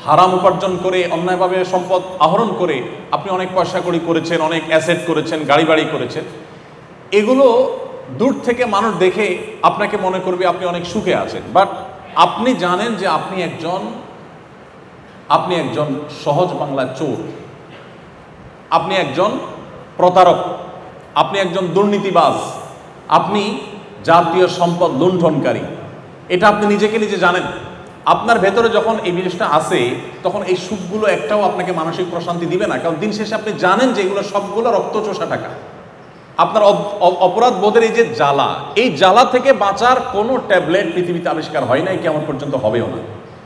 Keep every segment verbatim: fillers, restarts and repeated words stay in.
হারাম উপার্জন করে অন্যায়ভাবে সম্পদ আহরণ করে আপনি অনেক পয়সা কড়ি করেছেন, অনেক অ্যাসেট করেছেন, গাড়ি বাড়ি করেছেন, এগুলো দূর থেকে মানুষ দেখে আপনাকে মনে করবে আপনি অনেক সুখে আছেন, বাট আপনি জানেন যে আপনি একজন আপনি একজন সহজ বাংলা চোর, আপনি একজন প্রতারক, আপনি একজন দুর্নীতিবাজ, আপনি জাতীয় সম্পদ লুণ্ঠনকারী। এটা আপনি নিজেকে নিজে জানেন। আপনার ভেতরে যখন এই জিনিসটা আসে তখন এই সুখগুলো একটাও আপনাকে মানসিক প্রশান্তি দিবে না, কারণ দিন শেষে আপনি জানেন যে এগুলো সবগুলো রক্তচোষা টাকা। আপনার অপরাধ বোধের এই যে জ্বালা, এই জ্বালা থেকে বাঁচার কোনো ট্যাবলেট পৃথিবীতে আবিষ্কার হয় নাই, কেমন পর্যন্ত হবেও না।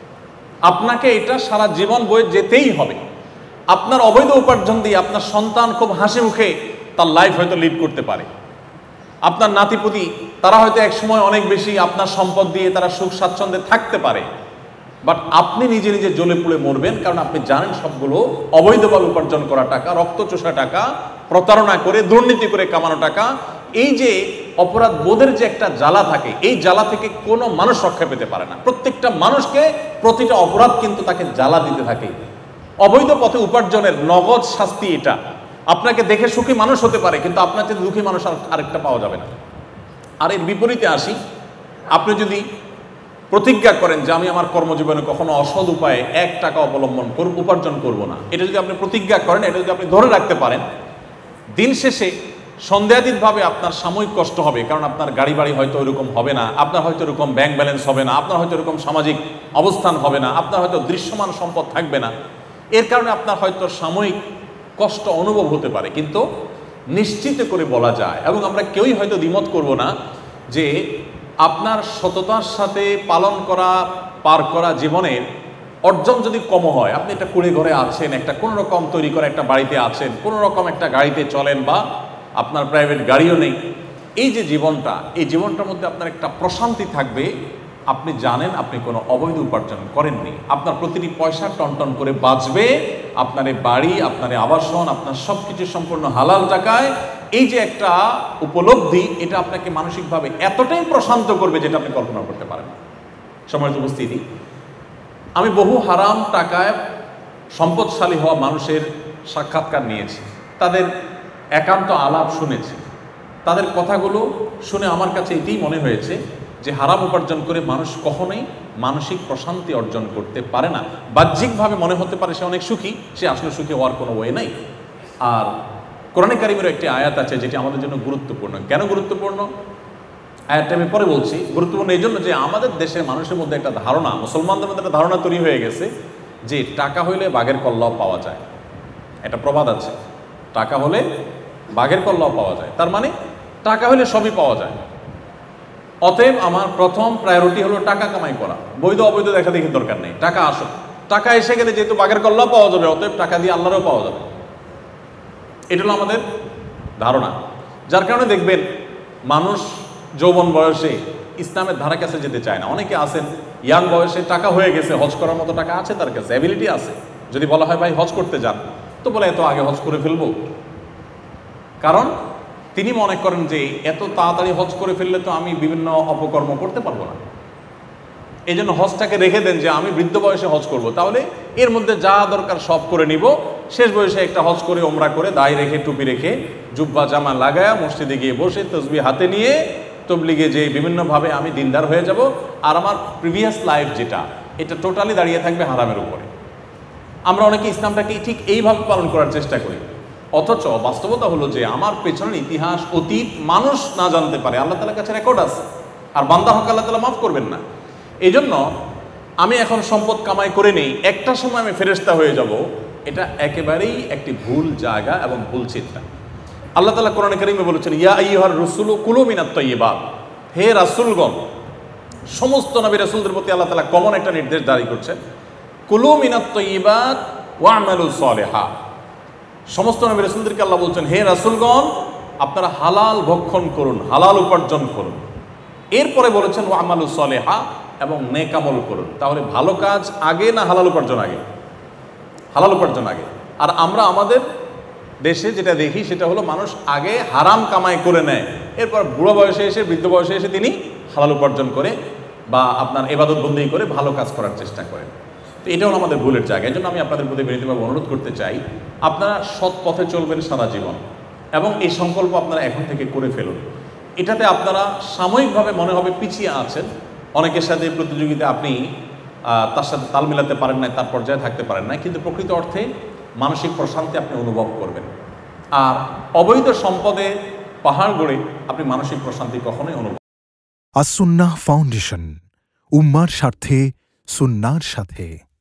আপনাকে এটা সারা জীবন বয়ে যেতেই হবে। আপনার অবৈধ উপার্জন দিয়ে আপনার সন্তান খুব হাসি মুখে তার লাইফ হয়তো লিড করতে পারে, আপনার নাতিপুতি তারা হয়তো এক সময় অনেক বেশি আপনার সম্পদ দিয়ে তারা সুখ স্বাচ্ছন্দ্যে থাকতে পারে, বাট আপনি নিজে নিজে জ্বলে পুড়ে মরবেন, কারণ আপনি জানেন সবগুলো অবৈধভাবে উপার্জন করা টাকা, রক্তচোষা টাকা, প্রতারণা করে দুর্নীতি করে কামানো টাকা। এই যে অপরাধ বোধের যে একটা জ্বালা থাকে, এই জ্বালা থেকে কোনো মানুষ রক্ষা পেতে পারে না। প্রত্যেকটা মানুষকে প্রতিটা অপরাধ কিন্তু তাকে জ্বালা দিতে থাকে। অবৈধ পথে উপার্জনের নগদ শাস্তি এটা। আপনাকে দেখে সুখী মানুষ হতে পারে, কিন্তু আপনার চেয়ে দুঃখী মানুষ আরেকটা পাওয়া যাবে না। আর এর বিপরীতে আসি, আপনি যদি প্রতিজ্ঞা করেন যে আমি আমার কর্মজীবনে কখনো অসৎ উপায়ে এক টাকা অবলম্বন করব, উপার্জন করব না, এটা যদি আপনি প্রতিজ্ঞা করেন, এটা যদি আপনি ধরে রাখতে পারেন, দিন শেষে সন্দেহাতীতভাবে আপনার সাময়িক কষ্ট হবে, কারণ আপনার গাড়ি বাড়ি হয়তো ওইরকম হবে না, আপনার হয়তো এরকম ব্যাংক ব্যালেন্স হবে না, আপনার হয়তো এরকম সামাজিক অবস্থান হবে না, আপনার হয়তো দৃশ্যমান সম্পদ থাকবে না। এর কারণে আপনার হয়তো সাময়িক কষ্ট অনুভব হতে পারে, কিন্তু নিশ্চিত করে বলা যায়, এবং আমরা কেউই হয়তো দ্বিমত করব না, যে আপনার সততার সাথে পালন করা পার করা জীবনের অর্জন যদি কম হয়, আপনি একটা কুড়ে ঘরে আছেন, একটা কোনো রকম তৈরি করে একটা বাড়িতে আছেন, কোনো রকম একটা গাড়িতে চলেন, বা আপনার প্রাইভেট গাড়িও নেই, এই যে জীবনটা, এই জীবনটার মধ্যে আপনার একটা প্রশান্তি থাকবে। আপনি জানেন আপনি কোনো অবৈধ উপার্জন করেননি, আপনার প্রতিটি পয়সা টনটন করে বাঁচবে, আপনার এই বাড়ি, আপনার এই আবাসন, আপনার সব কিছু সম্পূর্ণ হালাল টাকায়। এই যে একটা উপলব্ধি, এটা আপনাকে মানসিকভাবে এতটাই প্রশান্ত করবে যেটা আপনি কল্পনা করতে পারেন না। সম্মানিত উপস্থিতি, আমি বহু হারাম টাকায় সম্পদশালী হওয়া মানুষের সাক্ষাৎকার নিয়েছি, তাদের একান্ত আলাপ শুনেছি, তাদের কথাগুলো শুনে আমার কাছে এটাই মনে হয়েছে যে হারাম উপার্জন করে মানুষ কখনোই মানসিক প্রশান্তি অর্জন করতে পারে না। বাহ্যিকভাবে মনে হতে পারে সে অনেক সুখী, সে আসলে সুখী হওয়ার কোনো ওয়ে নাই। আর কোরআনে কারিমের একটি আয়াত আছে যেটি আমাদের জন্য গুরুত্বপূর্ণ। কেন গুরুত্বপূর্ণ? আয়াতটা আমি পরে বলছি। গুরুত্বপূর্ণ এই জন্য যে আমাদের দেশের মানুষের মধ্যে একটা ধারণা, মুসলমানদের মধ্যে একটা ধারণা তৈরি হয়ে গেছে যে টাকা হইলে বাঘের কল্লাও পাওয়া যায়। একটা প্রবাদ আছে, টাকা হলে বাঘের কল্লাও পাওয়া যায়, তার মানে টাকা হলে সবই পাওয়া যায়। অতএব আমার প্রথম প্রায়োরিটি হলো টাকা কামাই করা, বৈধ অবৈধ দেখা দেখি দরকার নেই, টাকা আসুক। টাকা এসে গেলে যেহেতু বাঘের কল্লাও পাওয়া যাবে, অতএব টাকা দিয়ে আল্লাহরও পাওয়া যাবে। এটা হলো আমাদের ধারণা, যার কারণে দেখবেন মানুষ যৌবন বয়সে ইসলামের ধারা কাছে যেতে চায় না। অনেকে আছেন ইয়াং বয়সে টাকা হয়ে গেছে, হজ করার মতো টাকা আছে তার কাছে, অ্যাবিলিটি আছে, যদি বলা হয় ভাই হজ করতে যান, তো বলে এত আগে হজ করে ফেলবো, কারণ তিনি মনে করেন যে এত তাড়াতাড়ি হজ করে ফেললে তো আমি বিভিন্ন অপকর্ম করতে পারবো না, এই জন্য হজটাকে রেখে দেন যে আমি বৃদ্ধ বয়সে হজ করব, তাহলে এর মধ্যে যা দরকার সব করে নিব, শেষ বয়সে একটা হজ করে ওমরা করে দাড়ি রেখে টুপি রেখে জুব্বা জামা লাগায়া মসজিদে গিয়ে বসে তসবিহ হাতে নিয়ে তবলিগে যে বিভিন্নভাবে আমি দিনদার হয়ে যাব, আর আমার প্রিভিয়াস লাইফ যেটা, এটা টোটালি দাঁড়িয়ে থাকবে হারামের উপরে। আমরা অনেকে ইসলামটাকে ঠিক এইভাবে পালন করার চেষ্টা করি, অথচ বাস্তবতা হলো যে আমার পেছনের ইতিহাস, অতীত মানুষ না জানতে পারে, আল্লাহ তাআলার কাছে রেকর্ড আছে, আর বান্দা হক আল্লাহ তাআলা মাফ করবেন না। এই জন্য আমি এখন সম্পদ কামাই করে নেই, একটা সময় আমি ফেরেশতা হয়ে যাব, এটা একেবারেই একটি ভুল জায়গা এবং ভুল চিন্তা। আল্লাহ তাআলা কোরআনে কারিমে বলেছেন, ইয়া আইয়ুহার রাসূলু কুলু মিনাত তাইয়্যিবাত, হে রাসূলগণ, সমস্ত নবী রাসূলদের প্রতি আল্লাহ তাআলা কমন একটা নির্দেশ জারি করছেন, কুলু মিনাত তাইয়্যিবাত ওয়া'মালু সালিহা। সমস্ত নবী রাসূলদেরকে আল্লাহ বলছেন, হে রাসূলগণ, আপনারা হালাল ভক্ষণ করুন, হালাল উপার্জন করুন। এরপরে বলেছেন ওয়া'মালু সালিহা, এবং নেক আমল করুন। তাহলে ভালো কাজ আগে না হালাল উপার্জন আগে? হালাল উপার্জন আগে। আর আমরা আমাদের দেশে যেটা দেখি সেটা হলো মানুষ আগে হারাম কামাই করে নেয়, এরপর বুড়ো বয়সে এসে, বৃদ্ধ বয়সে এসে তিনি হালাল উপার্জন করে বা আপনার ইবাদত বন্দেগী করে ভালো কাজ করার চেষ্টা করেন। তো এটাও আমাদের ভুলের জায়গা। এই জন্য আমি আপনাদের প্রতি বিনীতভাবে অনুরোধ করতে চাই, আপনারা সৎ পথে চলবেন সারা জীবন, এবং এই সংকল্প আপনারা এখন থেকে করে ফেলুন। এটাতে আপনারা সাময়িকভাবে মনে হবে পিছিয়ে আছেন, অনেকের সাথে প্রতিযোগিতা আপনি তার সাথে তাল মেলাতে পারেন নাই, তার পর্যায়ে থাকতে পারেন নাই, কিন্তু প্রকৃত অর্থে মানসিক প্রশান্তি আপনি অনুভব করবেন। আর অবৈধ সম্পদে পাহাড় গড়ে আপনি মানসিক প্রশান্তি কখনোই অনুভব। আস সুন্নাহ ফাউন্ডেশন, উম্মার স্বার্থে সুন্নাহর সাথে।